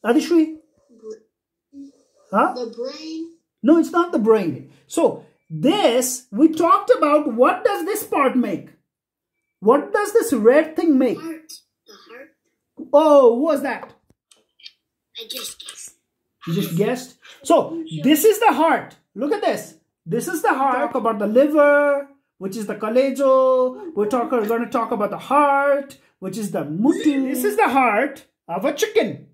Adishri? Huh? The brain. No, it's not the brain. So this, we talked about, what does this part make? What does this red thing make? Heart. The heart. Oh, who was that? I just guessed. You just guessed? So this is the heart. Look at this. This is the heart. Talk about the liver, which is the kalejo. We're going to talk about the heart, which is the mutu. This is the heart of a chicken.